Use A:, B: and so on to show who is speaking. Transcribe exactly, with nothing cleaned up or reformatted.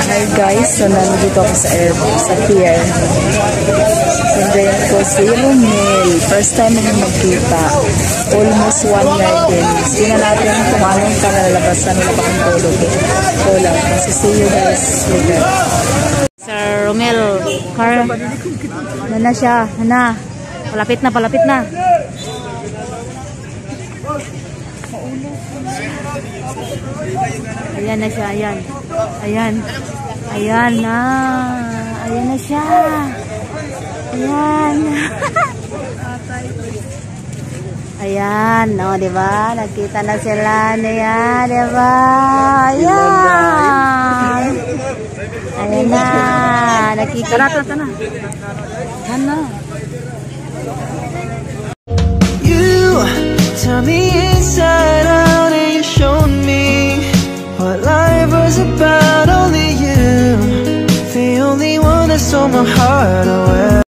A: Hi guys, so nandito ako sa air, sa pier. Sundayan ko si Romel. First time namin magkita. Almost one year din. Tingnan natin kung anong kalalabasan nila pa kung tulog. So lang, so see you guys later. Sir Romel, car, na na siya, na. Palapit na, palapit na. Ayan na siya, ayan. Ayan. Ayan na. Ayan na siya. Ayan. Ayan, no, di ba? Nakita na sila niya, di ba? Ayan. Ayan na. Nakita na. Tara, tara. Ayan na.
B: You tell me inside out and you showed me what life was about. Only you, the only one that stole my heart away.